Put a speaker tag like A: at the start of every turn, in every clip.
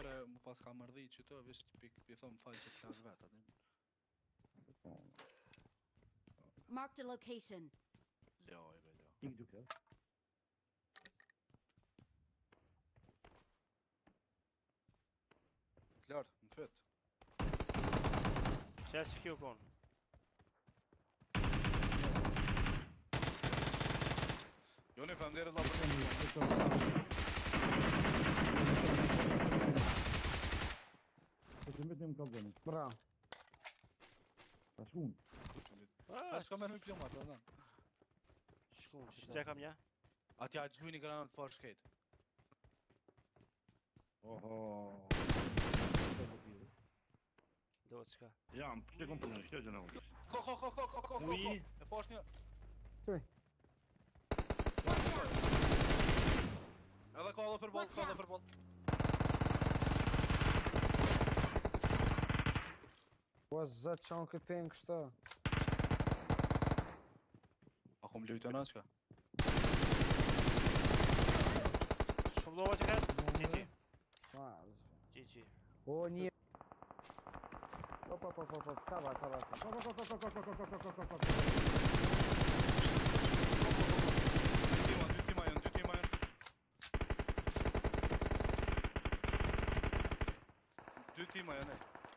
A: herë më pas ka mërdhi që të vesh pi thon fal që të ka vet atë.
B: Marked a location.
A: Loj be loj.
C: İlk dükkan.
A: Klart, në fyt.
D: Çel çıkıyor kon.
A: Joni famdere Allah për
C: Këtë mbet më kallën.
E: Bravo.
C: Tash unë.
A: Tash ka merr me plomat, atë.
D: Shkon. Çe kam ja.
A: Atja gjujni granat të farë shkejt.
C: Oho.
D: Do çka.
C: Ja, pse kom punë, çfarë gjëna unë?
A: Ko.
C: Ui.
A: E poshtë një.
E: Uj.
A: Edhe ka edhe për boll,
B: Watch
A: ka edhe
B: out.
A: për boll.
E: Po zot çon këtë peng kështu.
A: A kom lujtë në çka?
D: Şumlova çıkar. GG.
E: Vaz.
D: GG.
E: O nie. Hop. Kava.
A: Dy tima janë. Dy tima janë.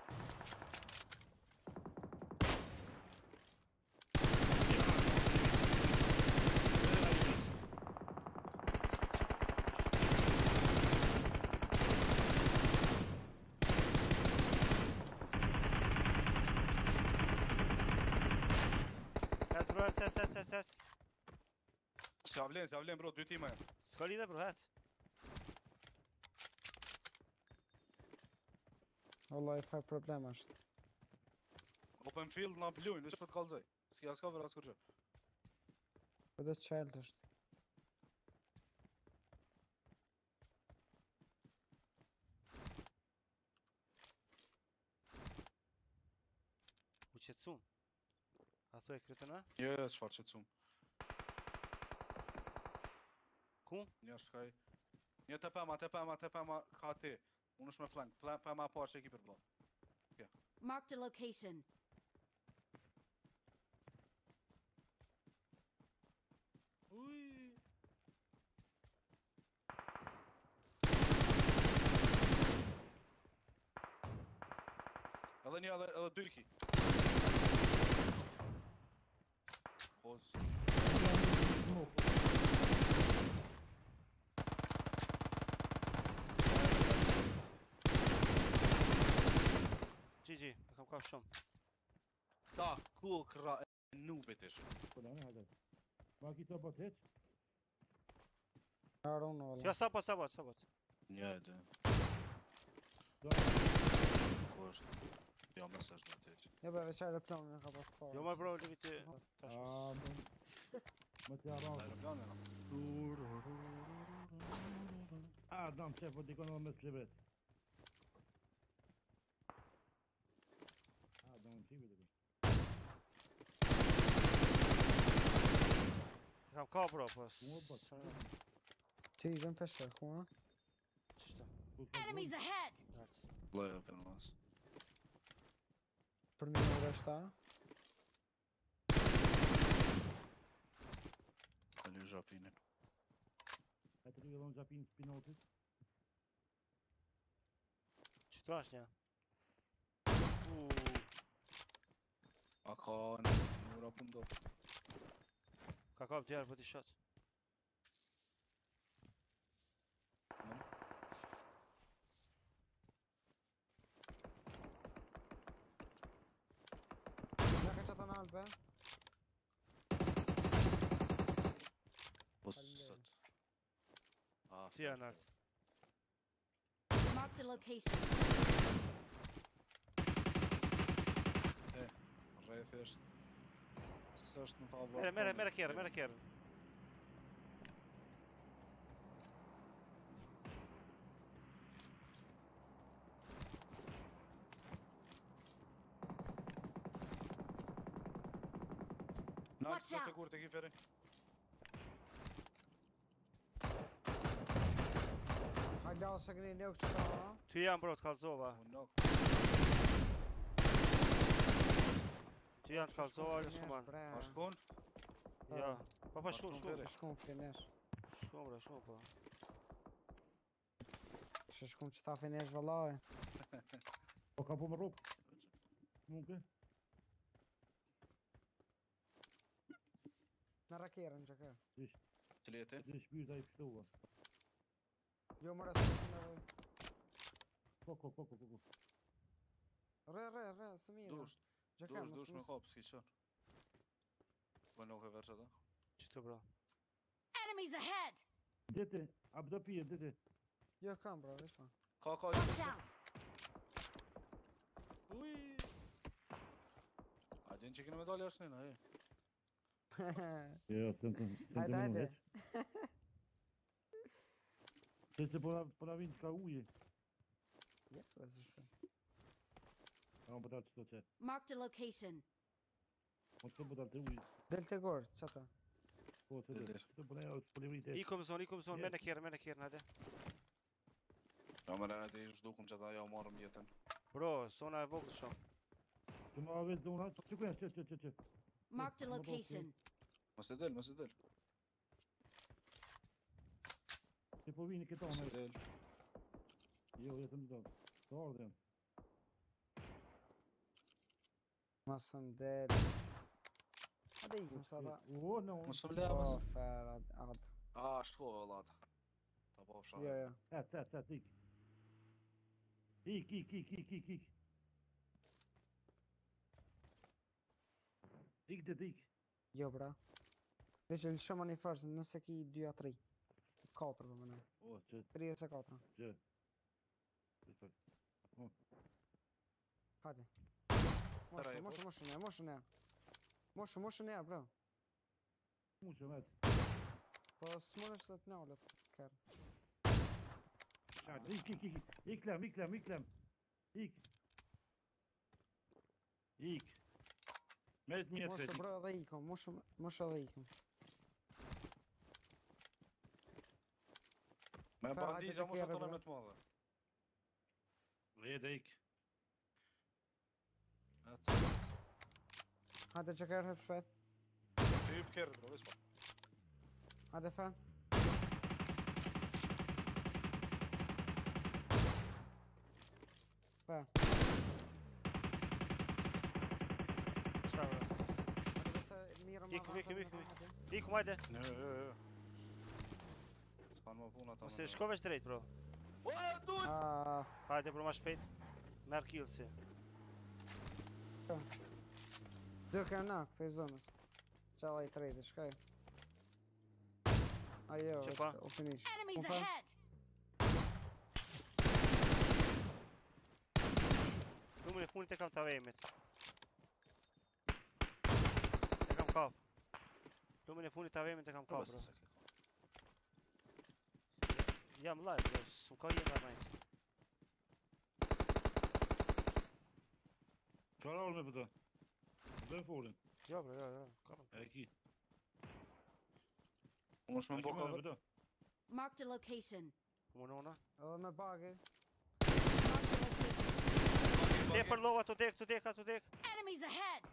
D: Hec bro, hec.
A: S'ja vlen bro, dy tima janë.
D: Ska lidhe bro, hec.
E: Wallahi fa problem është.
A: Open field na blujnë, veç për të kallzoj. Si as ka vëras kurrë.
E: Po dhe child është.
D: U qetësum. A thua e krytëna?
A: Jo, çfarë çetsum.
D: Ku?
A: Një shkaj. Një të pema ka ti. Unë është me flank, pema po është ekipër blo.
B: Marked a location.
A: Uj. Edhe dyrki. Hoz.
D: GG, e kam kap shumë.
A: Ta, ku kra e nubit ish.
C: Po da, hajde. Baki to bot hiç.
E: Aron valla.
D: Ja sabot.
A: Një e dy.
C: Do.
A: Ku është? Jo, mësë është do të heq.
E: Ja be veçare planin ka pas fare.
D: Jo ma bro, limiti. Tash.
C: Ah, më të arron.
A: Aeroplane no.
C: Ah, dam çe po dikon me shprebet. Ah, dam çivi dikon.
D: E kam ka bro, po.
C: Ku bot?
E: Ti i vën peshe, ku ha?
D: Ç'është?
B: Enemies ahead!
D: Lart.
A: Blej, për mas.
E: Për një orë është ta.
A: Kali zhapinin.
C: A të rrugë dhon xhapin spinotit.
D: Ç'to është një?
A: A ka në ura për ndo.
D: Ka kap djerë për t'i shot.
E: Ja ka çata në albe.
A: Po sot. A,
D: Ti janë nart.
B: Marked a location.
A: Rreth është. S'është në favor.
D: Mere kjerë.
B: Watch
A: Nartë
B: out.
A: të kur të kiferi.
E: Hala se keni nuk që ta.
D: Ty jam bro, t'kallzova.
A: Unë nuk.
D: Ty janë t'kallzova, jo s'kuman.
A: A shkon?
D: Ja. Pa shku,
A: Marton
D: shku.
A: veri.
E: Shkum finish.
D: Shku bre, shku po.
E: Kështë shkum që ta finish vëllaj.
C: Po ka po më rrug. Munke.
E: Në rakerën që ka.
A: Cili jeti?
C: Dhe shpyrta i pështuva.
E: Jo më rësë në vej.
C: Po.
E: Re, së mirë.
A: Dush,
E: Që ka,
A: dush me kap, s'ki qën. Po nuk e verë që ta.
D: Qëtu bro.
B: Enemies ahead!
C: Dete, a bëdo pije, dete.
E: Jo kam bro, vesh ma.
A: Ka,
B: Watch out!
A: Uj. A din që kene medalje është njëna, e.
C: Jo, të
E: Hajde.
C: Se po na vind ka uje.
E: Yes, vëzë shkëm.
C: A më bëtar qëto që.
B: Marked a location.
C: Më të bëtar të uje.
E: Del të gorë, që ta?
C: Po, të
A: Del
C: dhe.
A: der.
C: Të bëna jo, të polimit e.
D: Ikom zonë, me në kjerën, hajde.
A: Ja më rejtë i shdukum që ta ja u marrëm jetën.
D: Bro, zona e vogël shumë.
C: Të më avet zona, që kujnë, që.
B: Marked a location.
A: Mos e del, mos e del.
C: Që po vini këto,
A: Mos
C: me.
A: e del.
C: Jo, jetëm të do. Të ardhen.
E: Masëm del. Hadi ikim sa da.
C: O, no.
A: Mos më le, mos.
E: O, fer, ad.
A: A, shko, vëllat. Ta po fsha.
E: Jo.
C: Ik. Ik. Ik.
E: Jo, bra. Veç e lëshëma një fërës, nëse ki 2 a 3. 4 për mëne.
C: O, që.
E: 3 e se 4. Hadi.
A: Tëra e
E: Moshën e, bro.
C: Mu që met.
E: Po s'mon është të t'nalët, kërë.
C: Ik lem. Ik. Met mjetë
E: Moshë,
C: këtë.
E: bro, edhe ikom. Moshë edhe ikom.
A: Me
E: Fa, hajde
A: bandizja
E: të
A: mos
E: kjerë,
A: atona
E: bro.
A: me të madhe.
C: Vede ik.
A: Atë.
E: Hajde që kërë hëpë shpet.
A: Ty i përkerë, bro, vispa.
E: Hajde fa. Fa.
D: Qa bro.
E: Hajde se mirë ma.
D: Ikom, hajde.
A: Jo. S'kan më puna ta.
D: Mos e shko veç drejt bro.
A: O, duj!
D: Hajde bro, ma shpejt. Merë kill si.
E: Dë kërë nak, për zonës. Qala i trejtë, shkaj. Ajo,
D: Që pa?
E: u finish.
B: Enemies
E: Ufa.
B: ahead!
D: Lumin e funit e kam të avejmit. E kam kap. Lumin e funit të avejmit e kam kap bro. Jam live bro, s'm ka jetë armajt.
C: Ka rallë me pëtë. Dhe folin.
D: Jo bro, jo. Kam.
C: E ki.
A: Unë shme më
C: Ka
A: bëka
C: pëtë.
B: Marked a location.
D: Munona.
E: Edhe me bagi.
B: Marked a location.
D: Te për lova, të dek.
B: Enemies ahead!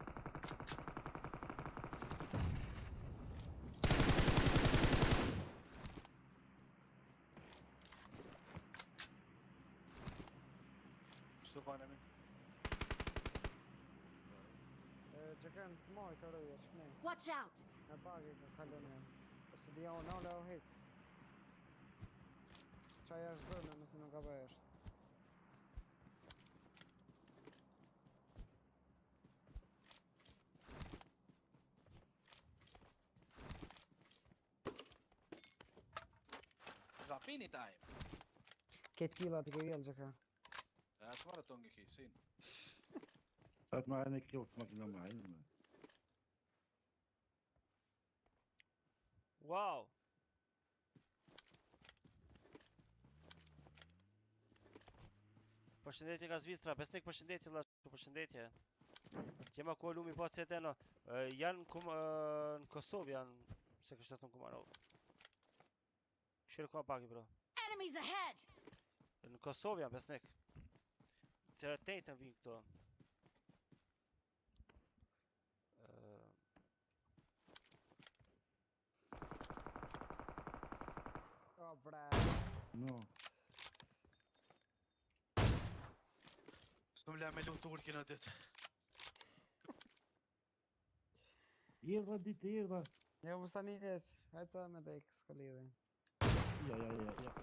A: Shtu fajnë e mi.
E: Që kërën të mojë të rëjë, shkne.
B: Watch out!
E: Me bagi në kalon e. Ose dhja o nale o hic. Qaj është zërnë nëse nuk ka bëj është.
A: Rapini time.
E: Ketë kila të ke vjellë që ka.
A: E atë marrë të ngi ki, sin.
C: Atë ma e në kjo të makina ma e në.
D: Wow. Përshëndetje nga Zvicra, besnik përshëndetje vëlla, përshëndetje. Kema ku lumi po se teno. Janë në Kosovë janë, se kështë të në Kumarov. Këshirë ka pagi bro.
B: Enemies ahead!
D: Në Kosovë jam besnik. Të tejtën vinë këto.
E: Oh, bre.
C: No.
A: S'nu m'la me lu turkin atë ditë.
C: Erdha ditë, erdha.
E: Jo, më stani leq. Hajta me dek, s'ka lidhe.
C: Ja.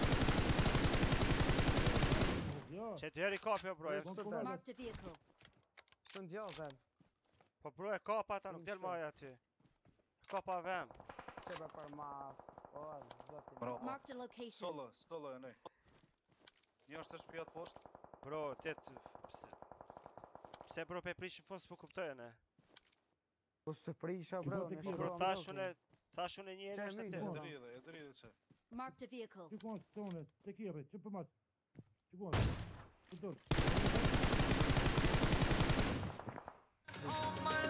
C: Ja.
D: Që të heri kapja bro,
C: Kom kom kom.
B: Marked a vehicle.
E: Shtu në gjohë, zem.
D: po bro e kapa ata, nuk del
E: Unë
D: maja aty. Kapa vem.
E: Qebe për mas. O, zotin.
A: Bravo.
B: Marked a location.
A: Stollo e nej. Një është të shpijat poshtë.
D: Bro, pse bro pe prishin fond s'po kuptoj ne.
E: Po se prisha,
C: Ti
E: bro.
C: po të
E: në
C: kje,
D: Bro
E: shkruam
D: thashun e një herë
E: Çe,
D: është
E: mi,
D: atë.
E: po.
A: E dridhe që.
B: Marked a vehicle.
C: Që konë stone, të kjere, që për matë. Që konë. Të dorë.
F: Oh my